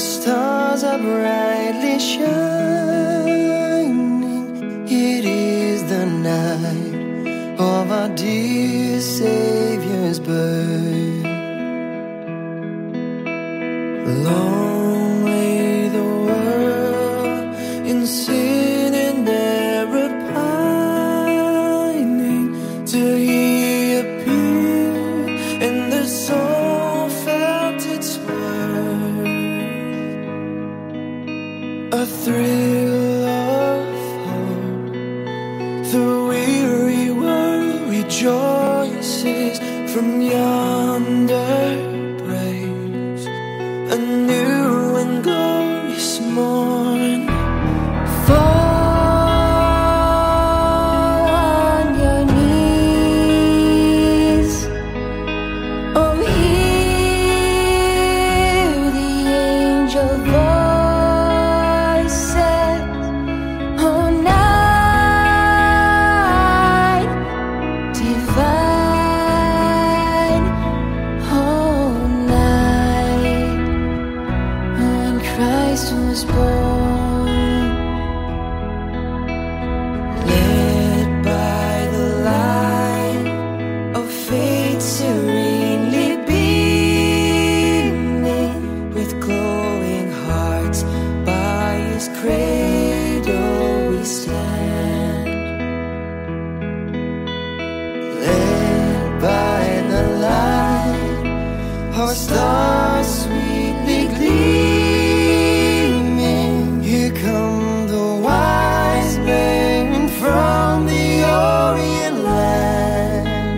stars are brightly shining. It is the night of our dear Savior's birth. Long lay the world in sin and error pining, till He appeared and the soul felt its worth. A thrill of hope, the weary world rejoices from yonder praise. A new and glorious morn. Fall on your knees, oh, hear the angel voices. Oh, night divine, oh, night when Christ was born. Led by the light of faith serenely beaming, with glowing hearts by His cradle we stand. Led by the light, our stars sweetly gleaming, here come the wise men from the Orient land.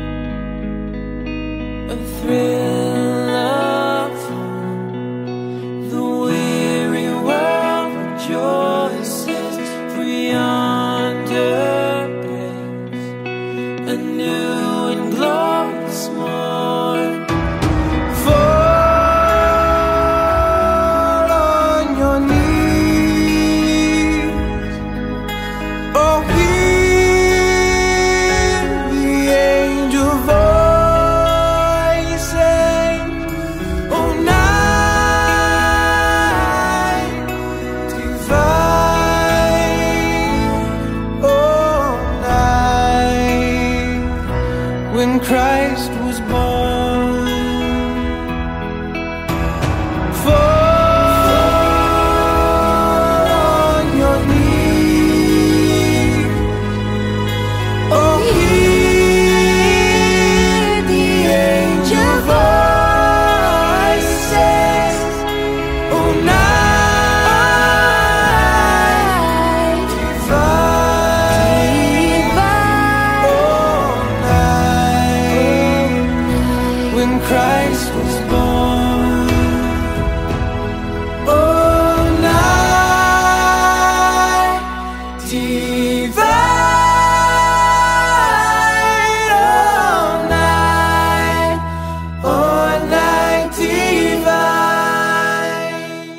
A thrill of hope, the weary world rejoices, for yonder breaks a new and glorious morn. Fall on your knees, oh, hear the angel voices. Oh, night divine, oh, night when Christ was born. Fall on your knees, oh, hear the angel voices. Oh, night divine, oh, night when Christ was born. Oh, night divine, oh, night divine.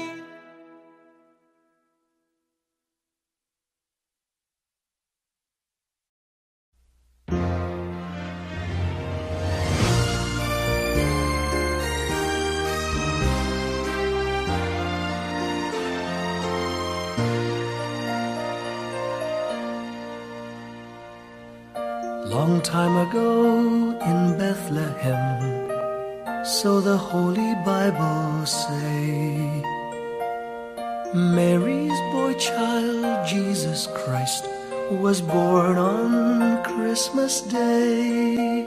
Long time ago in Bethlehem, so the Holy Bible say, Mary's boy child, Jesus Christ, was born on Christmas Day.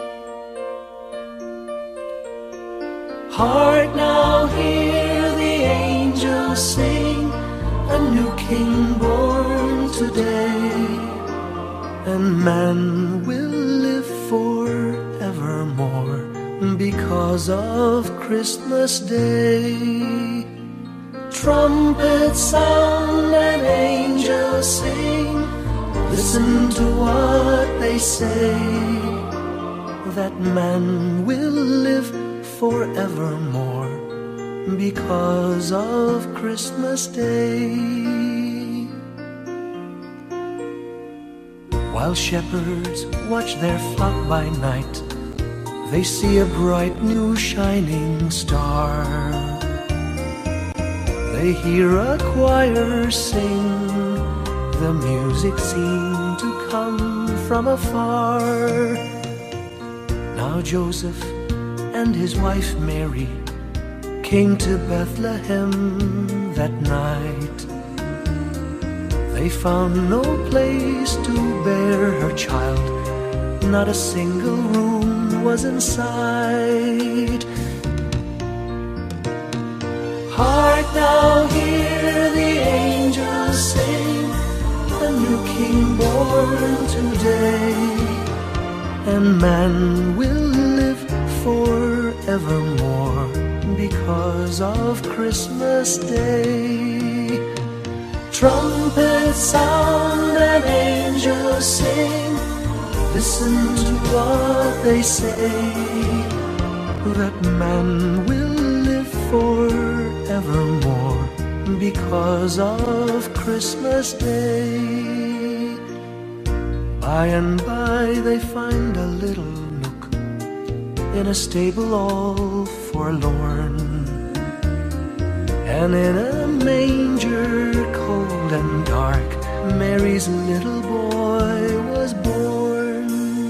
Hark now, hear the angels sing, a new King born today, and man will live forevermore because of Christmas Day. Trumpets sound and angels sing, listen to what they say, that man will live forevermore because of Christmas Day. While shepherds watch their flock by night, they see a bright new shining star. they hear a choir sing. The music seemed to come from afar. Now Joseph and his wife Mary came to Bethlehem that night. They found no place to bear her child. Not a single room was in sight. Hark now, hear the angels sing, a new king born today, and man will live forevermore because of Christmas Day. Trumpets sound and angels sing, listen to what they say, that man will live forevermore because of Christmas Day. By and by they find a little nook in a stable all forlorn, and in a manger cold and dark Mary's little boy was born.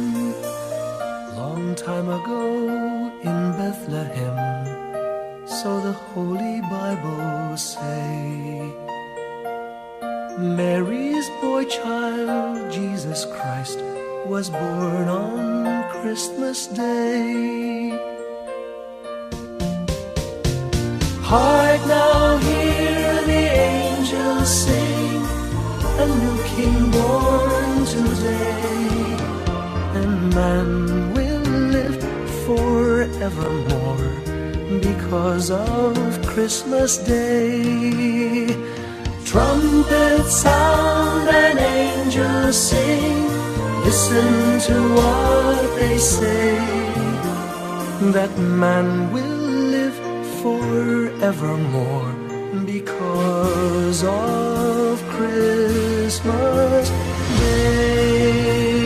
Long time ago in Bethlehem, so the Holy Bible say, Mary's boy child, Jesus Christ, was born on Christmas Day. Hark now, hear the angels sing, a new king born today, and man will live forevermore because of Christmas Day. Trumpets sound and angels sing, listen to what they say, that man will live forevermore because of Christmas Day.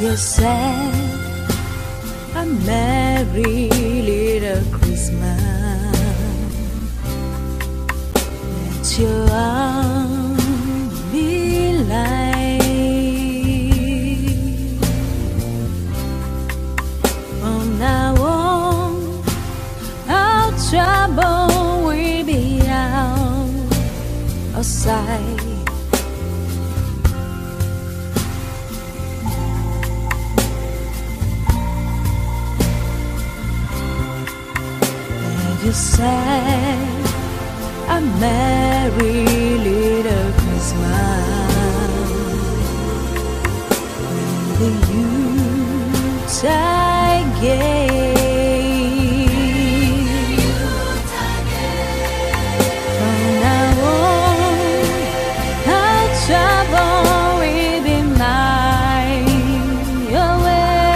You said a merry little Christmas. Let your arms be light. From now on, our trouble will be out of sight. You said a merry little Christmas when the Yuletide gave. From now on, our trouble will be mine away.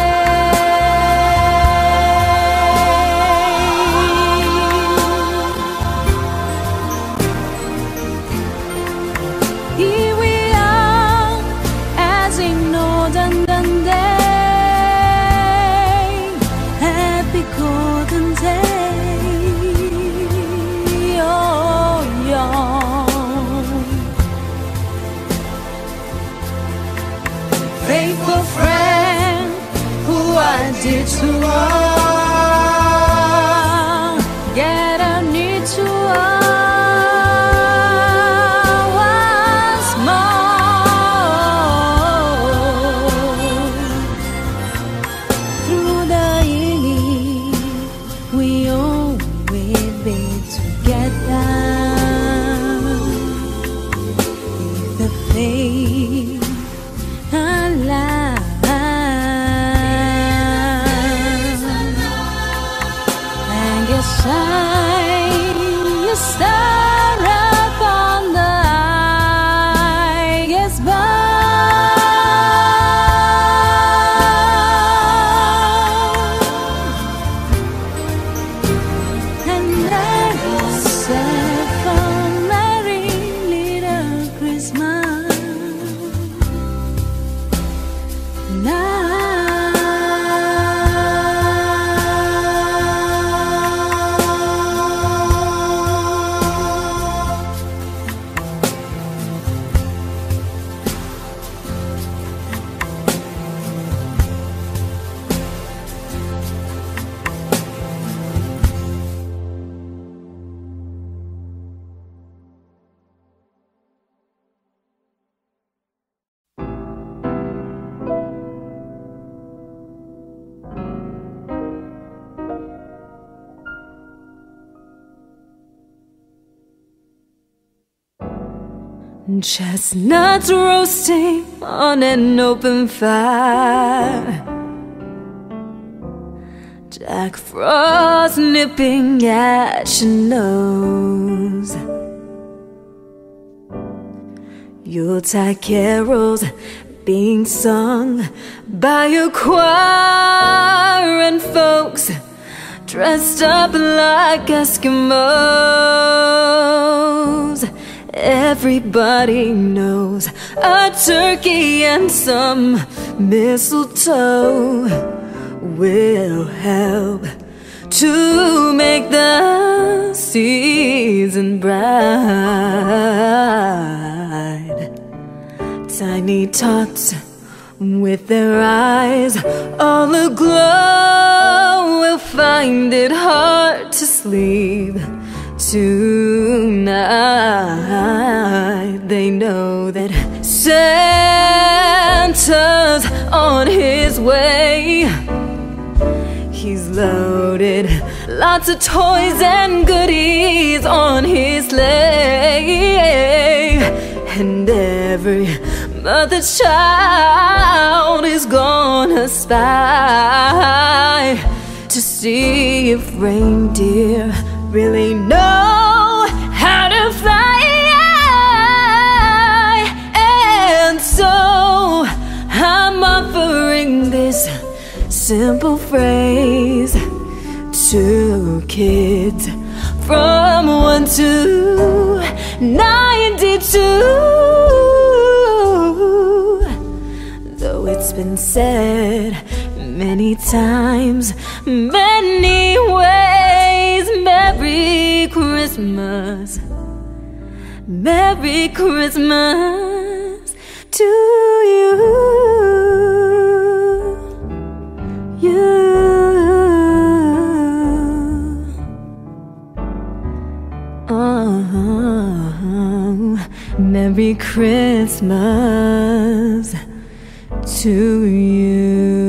Here we are, as in olden day, happy golden day, oh young. Faithful friend, who I did to wrong, get a need to shine your star upon the highest bough, and let yourself a merry little Christmas now. Chestnuts roasting on an open fire, Jack Frost nipping at your nose, Yuletide carols being sung by a choir, and folks dressed up like Eskimos. Everybody knows a turkey and some mistletoe will help to make the season bright. Tiny tots with their eyes all aglow will find it hard to sleep tonight. They know that Santa's on his way. He's loaded lots of toys and goodies on his sleigh, and every mother child is gonna spy to see if reindeer really know how to fly. And so I'm offering this simple phrase to kids from 1 to 92. Though it's been said many times, many ways. Merry Christmas, Merry Christmas to you, you. Oh, Merry Christmas to you.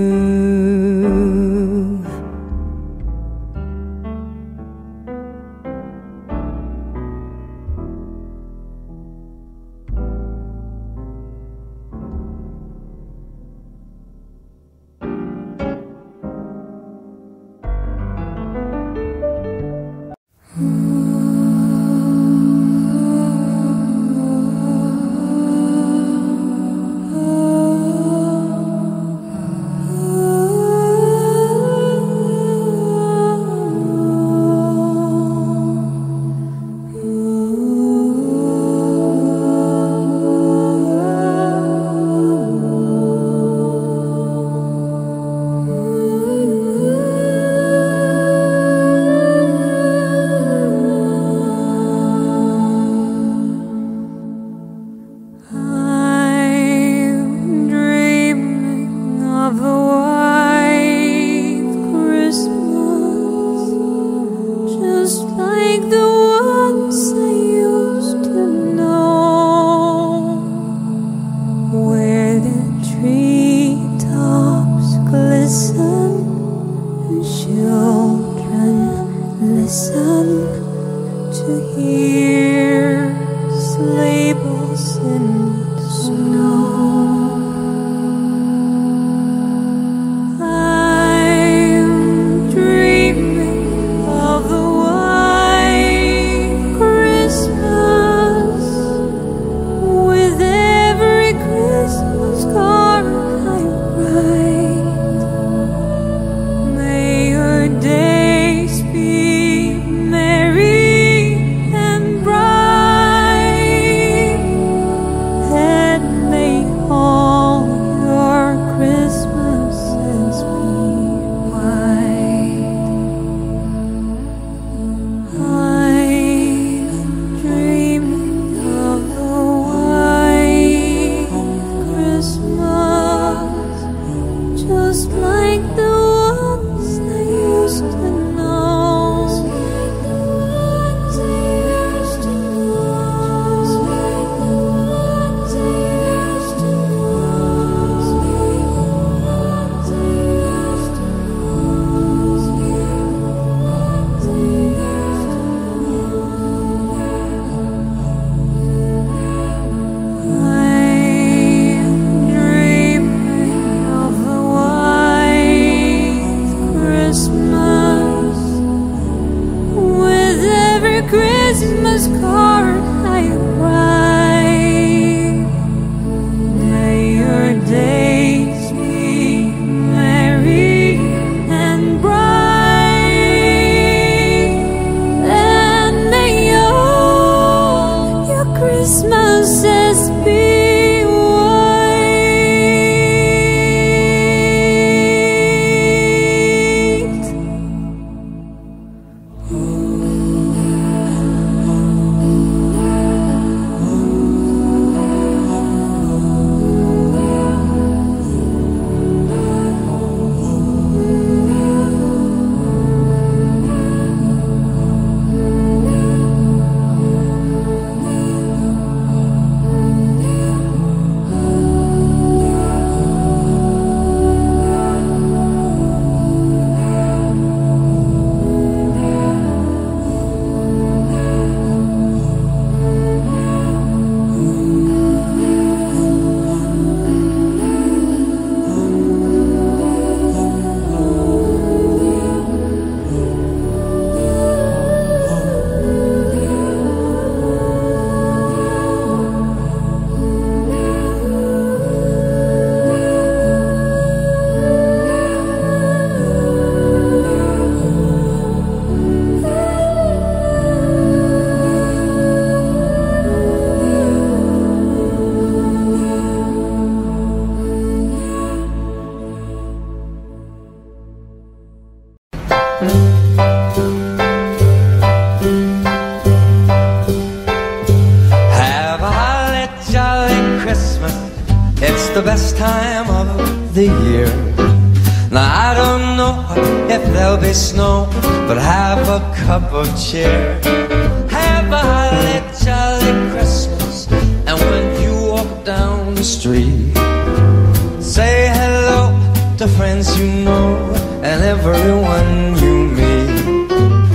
cup of cheer. Have a holly jolly Christmas. And when you walk down the street, say hello to friends you know and everyone you meet.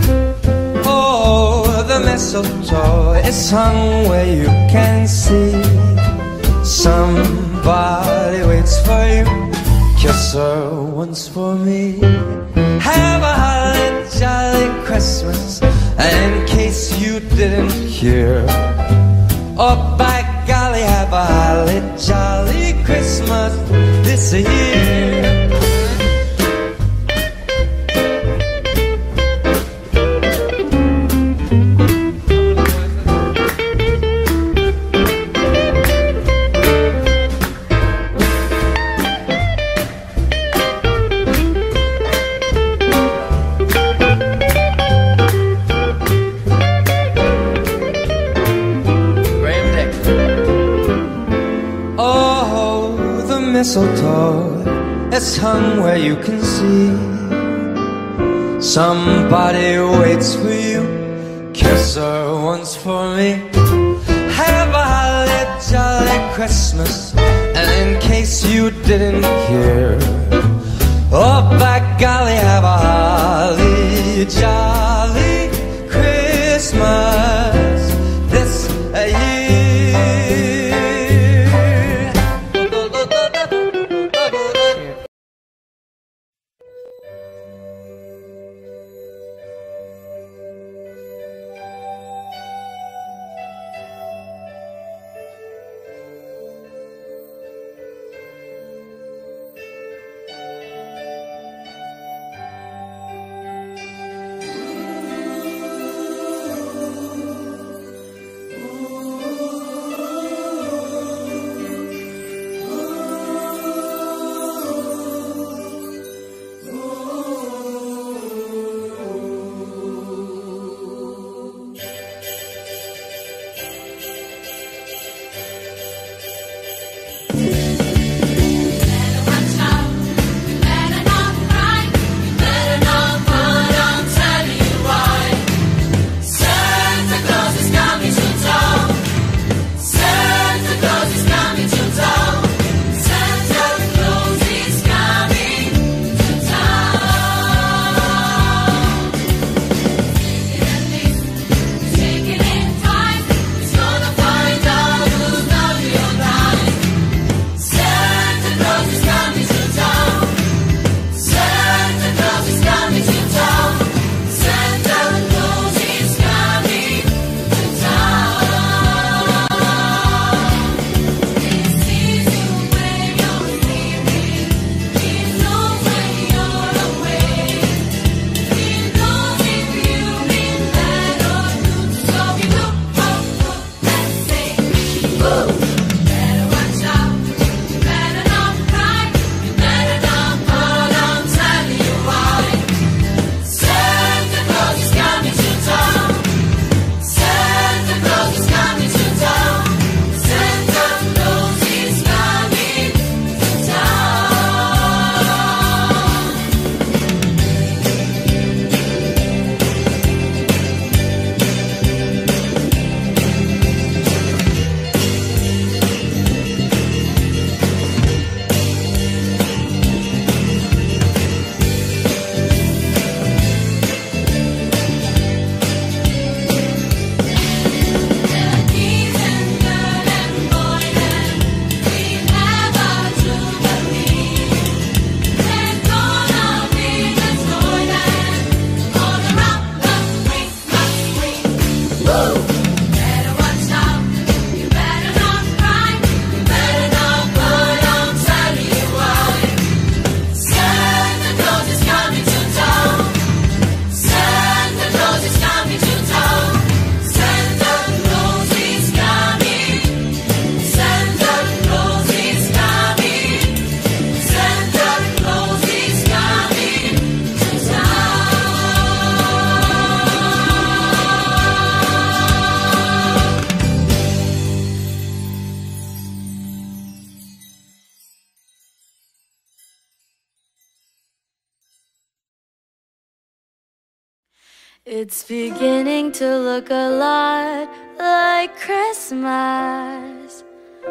Oh, the mistletoe is hung where you can see. Somebody waits for you. Kiss her once for me. Have a holly jolly Christmas. And in case you didn't hear, oh by golly, have a holly jolly Christmas this year. Mistletoe is hung where you can see. Somebody waits for you. Kiss her once for me. Have a holly jolly Christmas. And in case you didn't hear, oh by golly, have a holly jolly Christmas this year. It's beginning to look a lot like Christmas.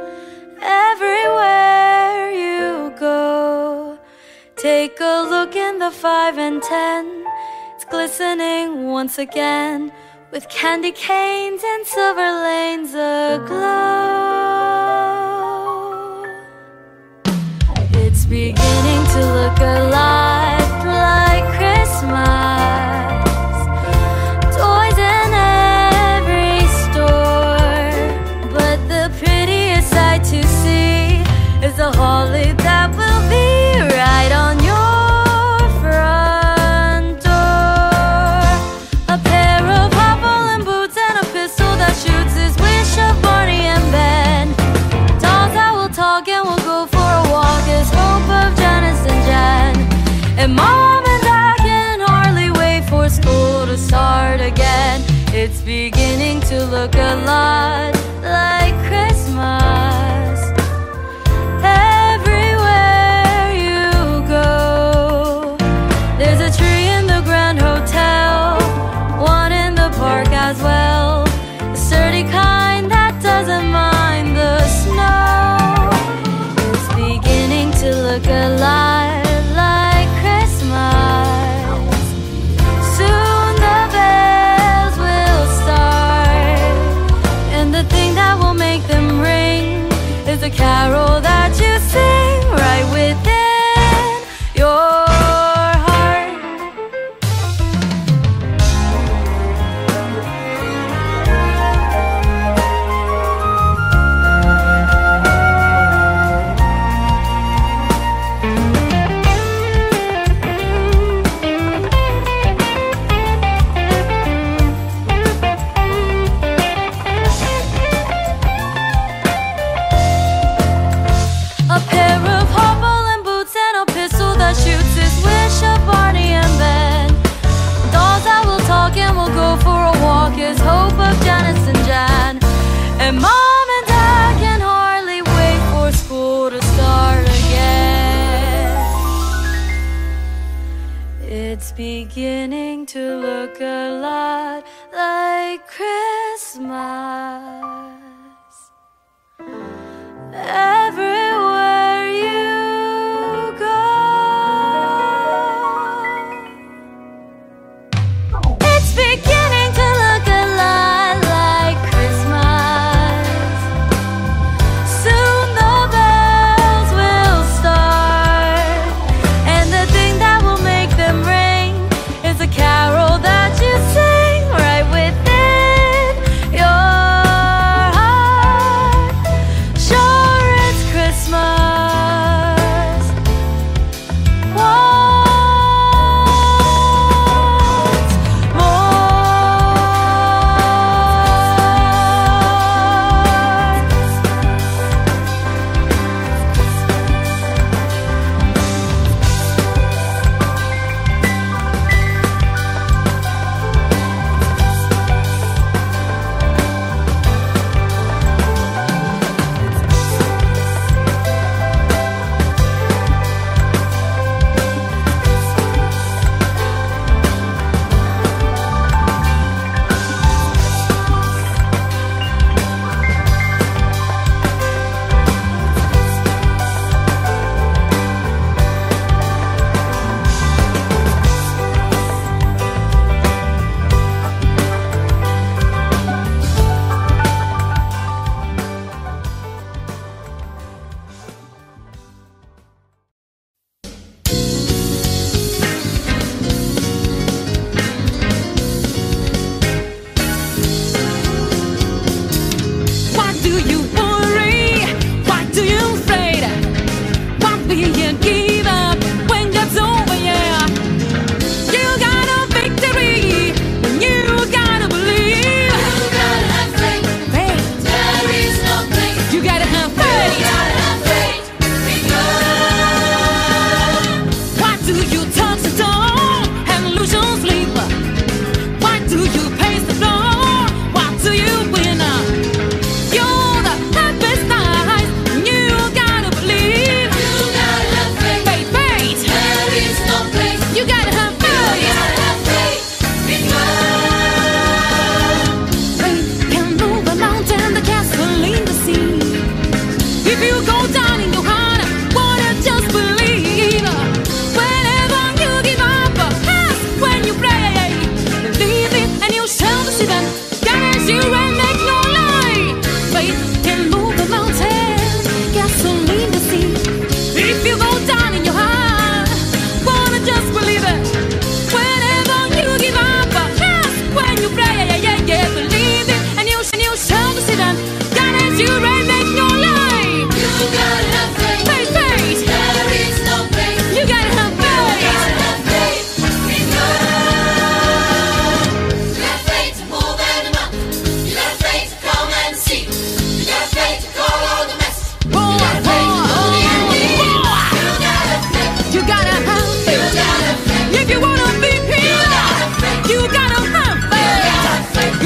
Everywhere you go, take a look in the 5 and 10. It's glistening once again, with candy canes and silver lanes aglow. It's beginning to look a lot like Christmas. Toys in every store, but the prettiest sight to see is the holly that will be right on your front door. A pair of hobble boots and a pistol that shoots his wish of Barney and Ben. Dolls that will talk and will go for a walk is hope of Janice and Jen. And Mom and Dad can hardly wait for school to start again. It's beginning to look a lot like Christmas. Everywhere you go, there's a tree in the Grand Hotel, one in the park as well, a sturdy kind that doesn't mind the snow. It's beginning to look a lot like Christmas. Soon the bells will start, and the thing that will make them ring is the carol that you sing right within your heart. A pair of hobble boots and a pistol that shoots his wish of Barney and Ben. Dolls that will talk and will go for a walk is hope of Janice and Jan. And Mom and Dad can hardly wait for school to start again. It's beginning to look a lot like Christmas. Everywhere you go, it's beginning to look a lot like Christmas. Soon the bells will start, and the thing that will make them ring is a carol that you sing right within your heart. Sure, it's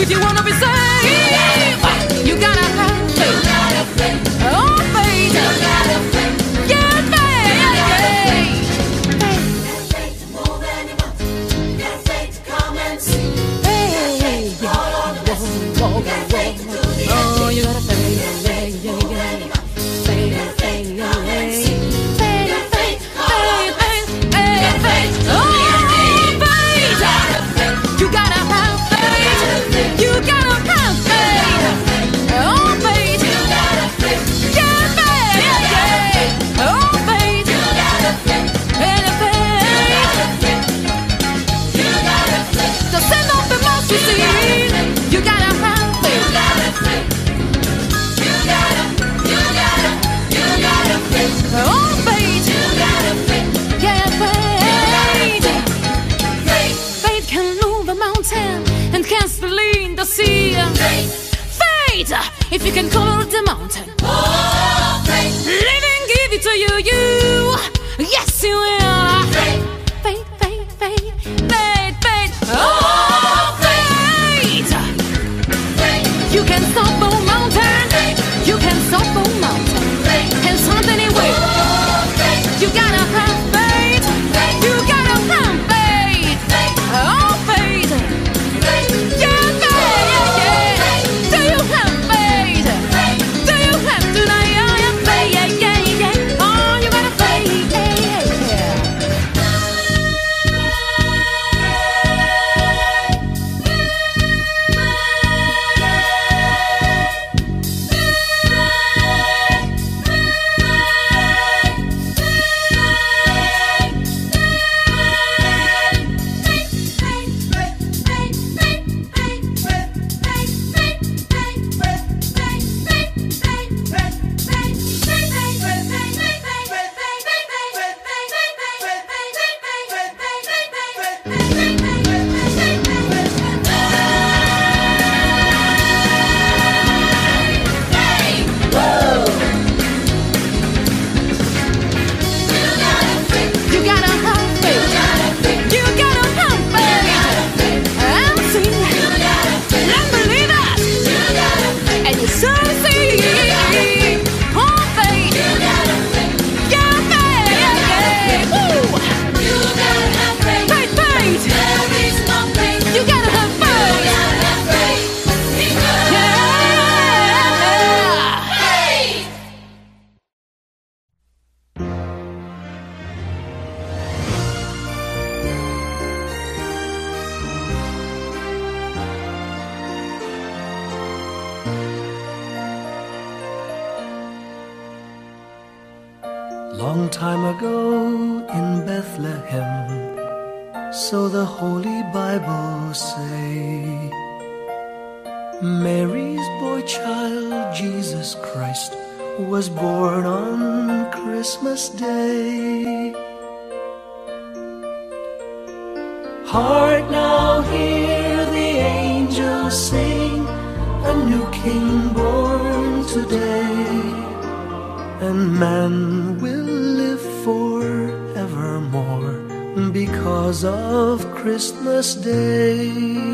If you wanna be saved, you gotta have faith. Oh, faith. Yeah, faith. Faith to move any mountain. Got faith to come and see. Faith. Oh, you gotta faith. If you can color the mountain, oh, faith. Live and give it to you. Yes, you will. Faith, faith, faith, faith, faith, faith. Oh, faith. Faith. You can stop a mountain. Faith. You can stop a mountain. Faith. And stop anyway. Oh, faith. You gotta have faith. Faith. You gotta have faith. Faith. Oh, faith. Faith. Yeah, faith. Yeah, yeah. Do you have faith? Do you have tonight? I am faith. Yeah, yeah, yeah. Oh, you gotta faith. Yeah, yeah, yeah. Long time ago in Bethlehem, so the Holy Bible say, Mary's boy child, Jesus Christ, was born on Christmas Day. Hark now, hear the angels sing, a new King born today, and man will live forevermore because of Christmas Day.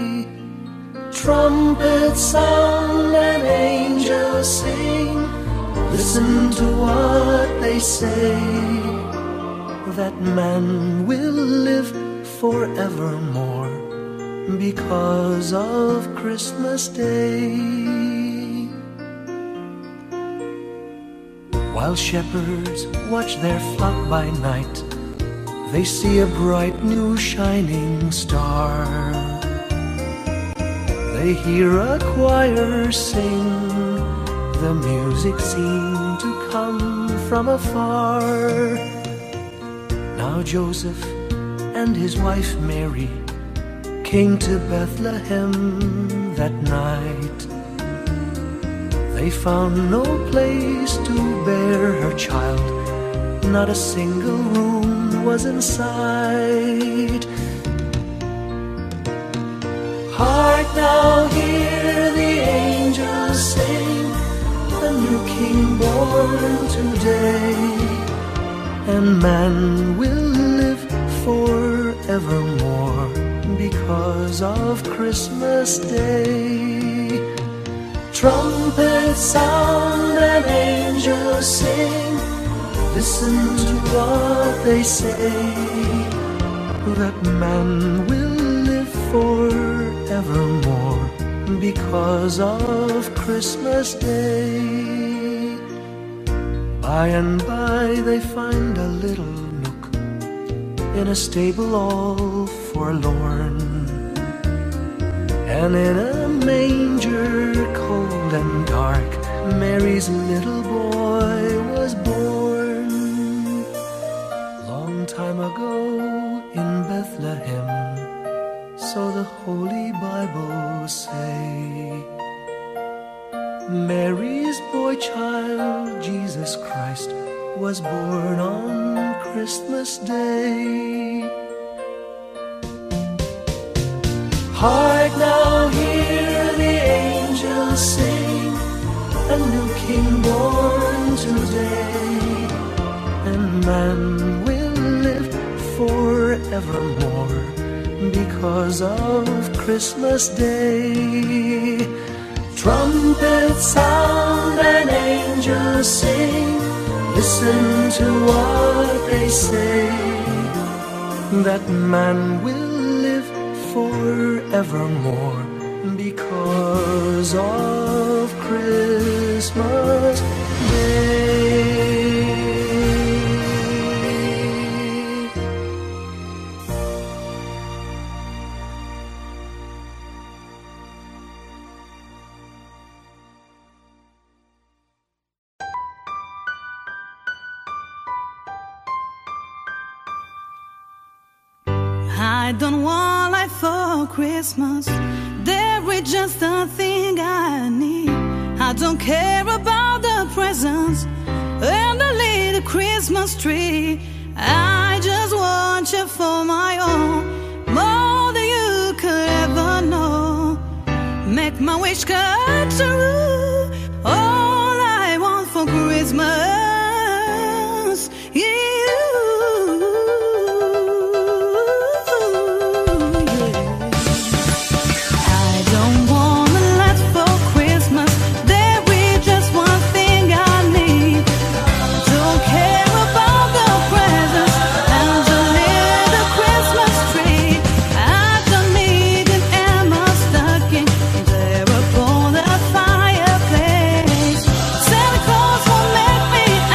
Trumpets sound and angels sing, listen to what they say, that man will live forevermore because of Christmas Day. While shepherds watch their flock by night, they see a bright new shining star. They hear a choir sing, the music seemed to come from afar. Now Joseph and his wife Mary came to Bethlehem that night. They found no place to bear her child, not a single room was in sight. Hark now, hear the angels sing, a new King born today, and man will live forevermore because because of Christmas Day. Trumpets sound and angels sing, listen to what they say, that man will live forevermore because of Christmas Day. By and by they find a little nook in a stable all forlorn, and in a manger cold and dark Mary's little boy was born. Long time ago in Bethlehem, so the Holy Bible say, Mary's boy child, Jesus Christ, was born on Christmas Day. Hark now, hear the angels sing, a new King born today, and man will live forevermore because of Christmas Day. Trumpets sound and angels sing, listen to what they say, that man will live forevermore because of Christmas Day. I don't want life for Christmas. There is just a thing I need. I don't care about the presents and the little Christmas tree. I just want you for my own, more than you could ever know. Make my wish come true. All I want for Christmas is you. Santa Claus will make me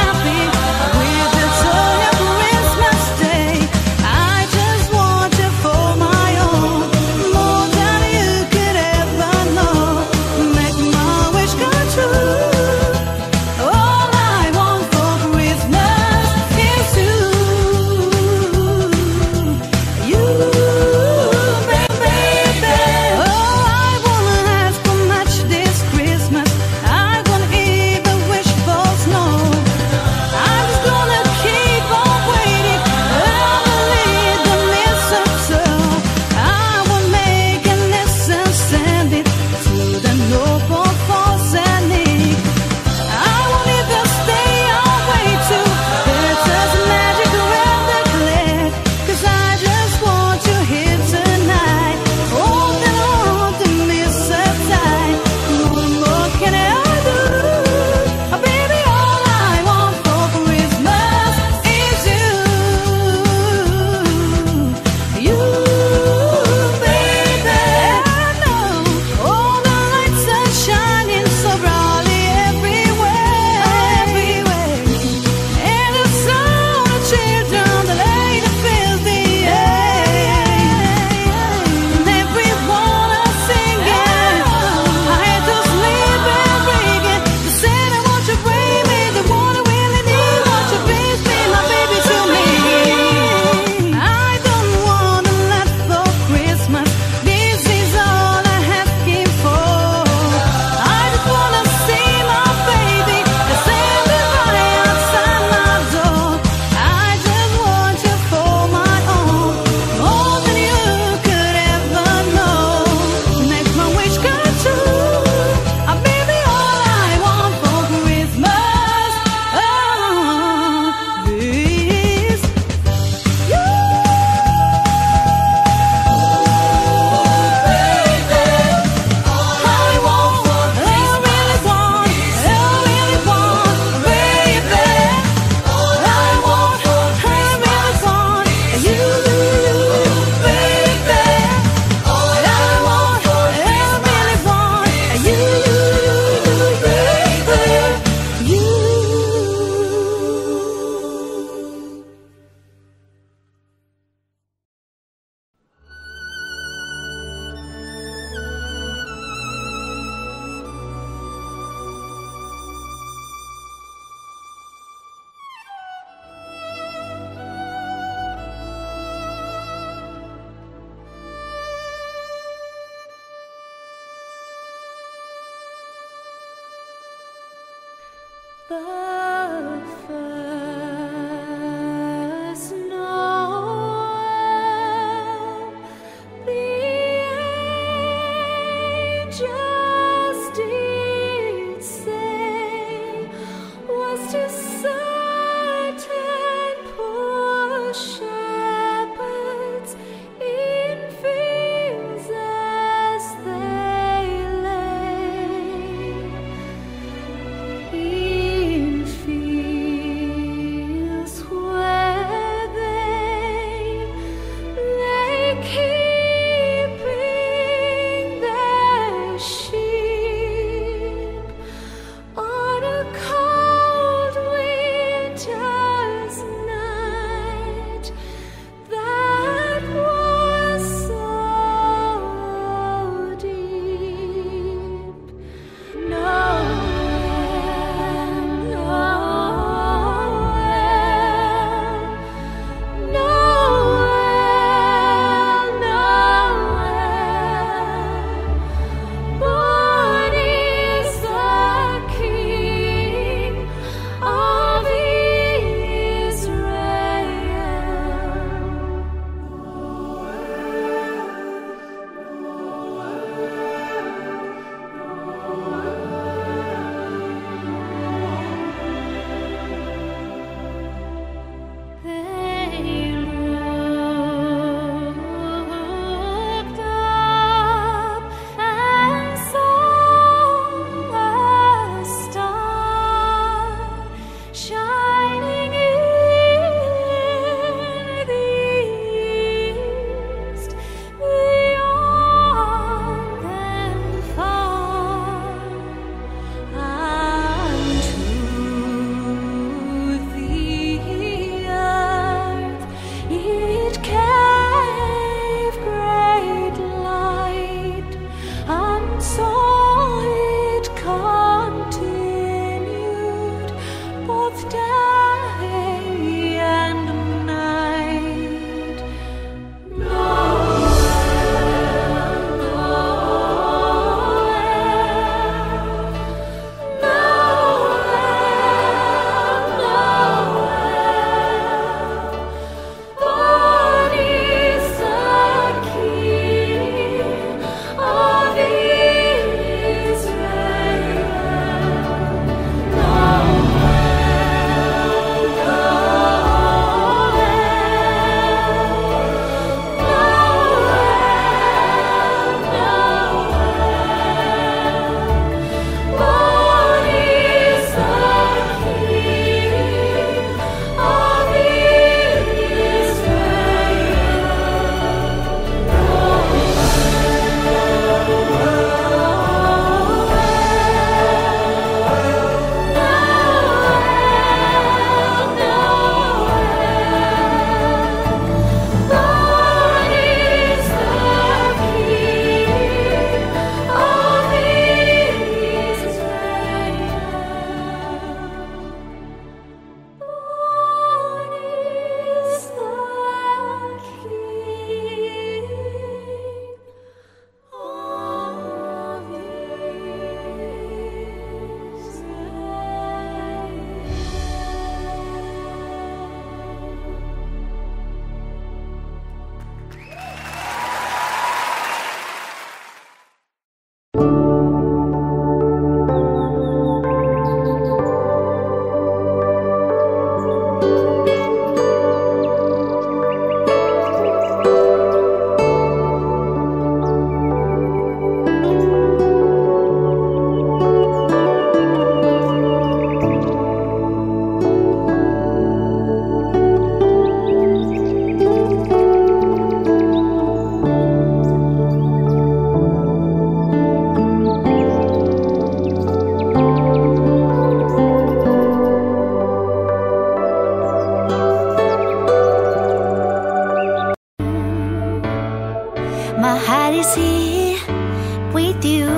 My heart is here with you.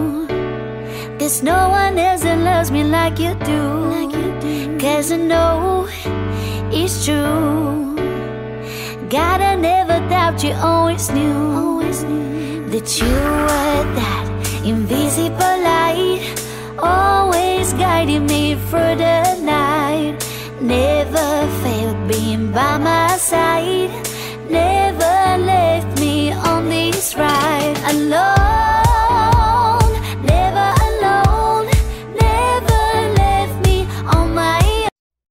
There's no one else that loves me like you do. Cause I know it's true. God, I never doubt you, always knew that you were that invisible light, always guiding guiding me through the night. Never failed being by my side. Never left me on this ride alone. Never alone. Never left me on my own.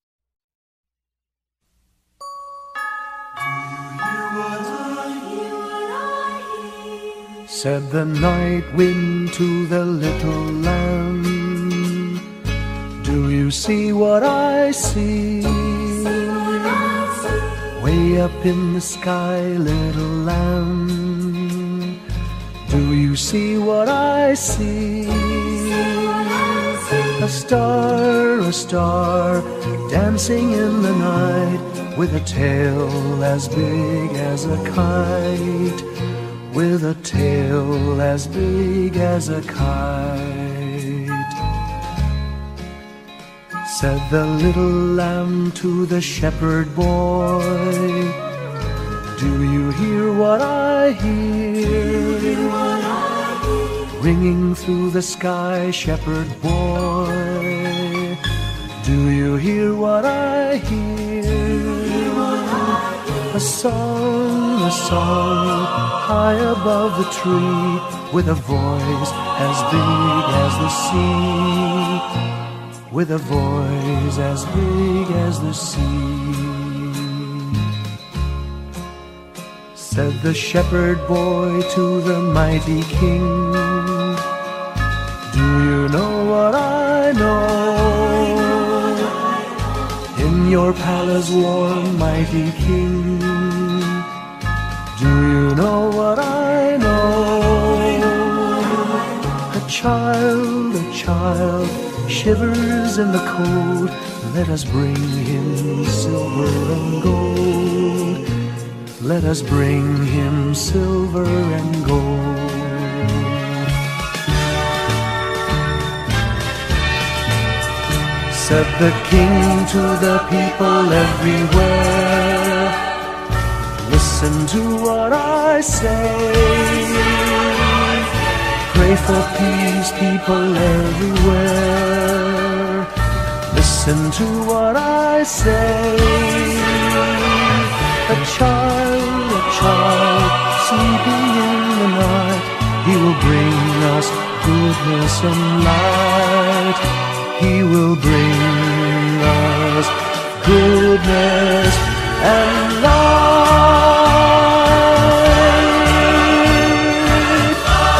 Said the night wind to the little lamb, do you see what I see? Way up in the sky, little lamb, do you see what I see? A star, dancing in the night, with a tail as big as a kite, with a tail as big as a kite. Said the little lamb to the shepherd boy, do you hear what I hear? Ringing through the sky, shepherd boy, do you hear what I hear? A song, high above the tree, with a voice as big as the sea, with a voice as big as the sea. Said the shepherd boy to the mighty king, do you know what I know? In your palace warm, mighty king, do you know what I know? A child shivers in the cold. Let us bring him silver and gold. Let us bring him silver and gold. Said the king to the people everywhere, listen to what I say. Pray for peace, people everywhere. Listen to what I say. A child sleeping in the night, he will bring us goodness and light. He will bring us goodness and light.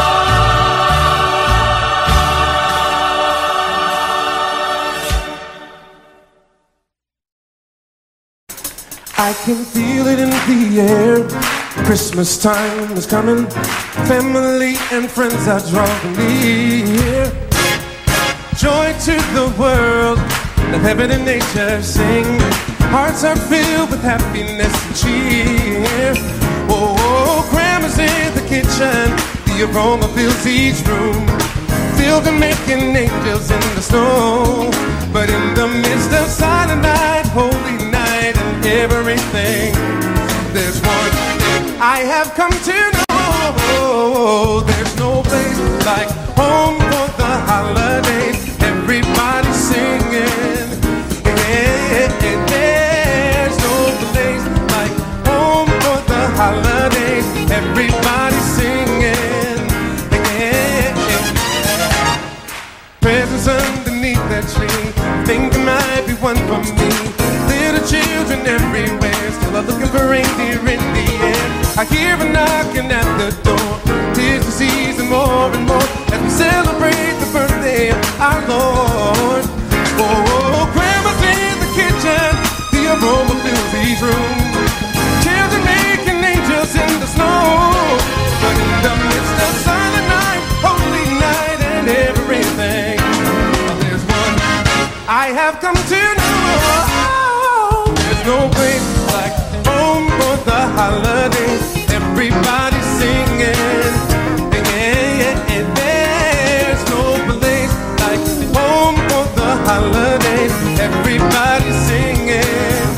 I can feel it in the air. Christmas time is coming. Family and friends are drawing near. Joy to the world, let heaven and nature sing. Hearts are filled with happiness and cheer. Oh, Grandma's in the kitchen, the aroma fills each room, filled and making angels in the snow. But in the midst of silent night, holy night, and everything, there's one thing I have come to know. There's no place like home for the holidays. Everybody's singing. There's no place like home for the holidays. Everybody's singing. Presents underneath that tree, think there might be one for me. Little children everywhere, still are looking for reindeer in the air. I hear a knocking at the door. 'Tis the season more and more as we celebrate the birthday of our Lord. Oh, Grandma's in the kitchen, the aroma fills each room. Children making angels in the snow. But in the midst of silent night, holy night, and everything, there's one I have come to know. There's no place like home for the holidays. Everybody's singing. There's no place like home for the holidays. Everybody's singing.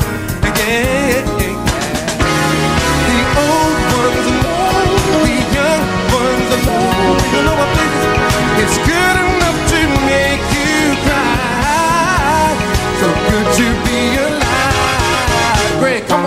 The old ones alone, the young ones alone. You know what, baby? It's good enough to make you cry.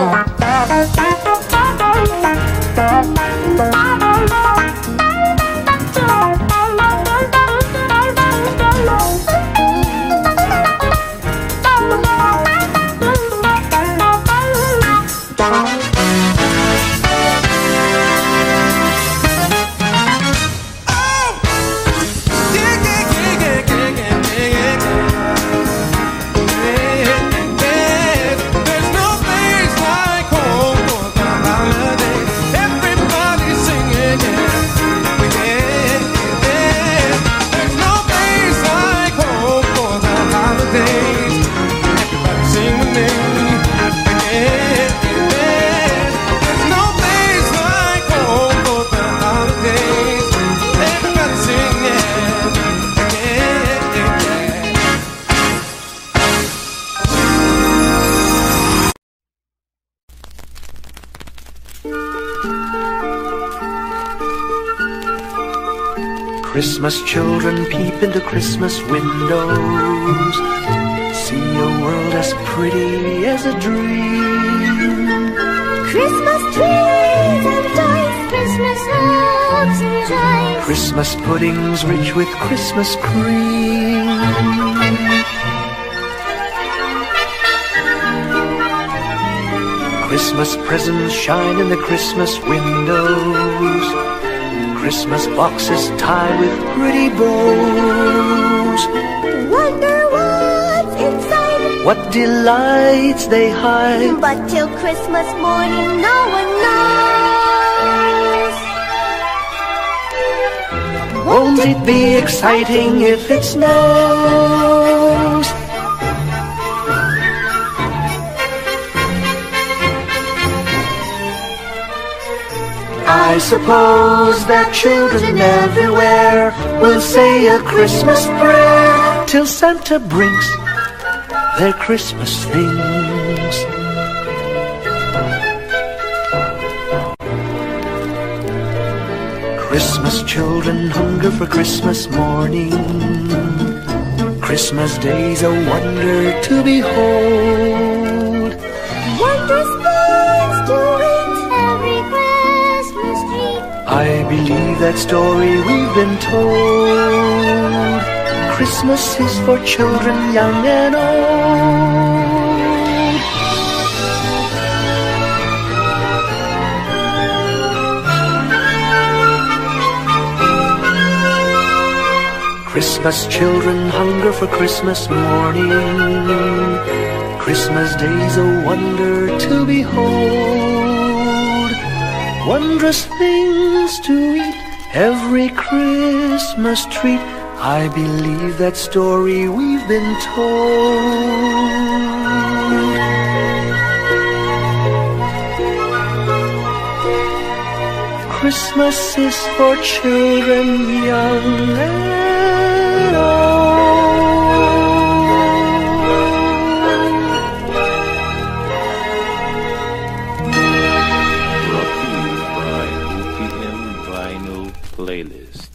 Christmas children peep into Christmas windows, see a world as pretty as a dream. Christmas trees and toys, Christmas hopes and joys, Christmas puddings rich with Christmas cream. Christmas presents shine in the Christmas windows, Christmas boxes tied with pretty bows. wonder what's inside, What delights they hide, but till Christmas morning no one knows. won't it be exciting if it snows? I suppose that children everywhere will say a Christmas prayer till Santa brings their Christmas things. Christmas children hunger for Christmas morning, Christmas day's a wonder to behold. Wondrous things to eat, every Christmas tree. I believe that story we've been told. Christmas is for children young and old. Christmas children hunger for Christmas morning, Christmas day's a wonder to behold. Wondrous things to eat, every Christmas treat. I believe that story we've been told. Christmas is for children young and Brought to you by OPM Vinyl Playlist.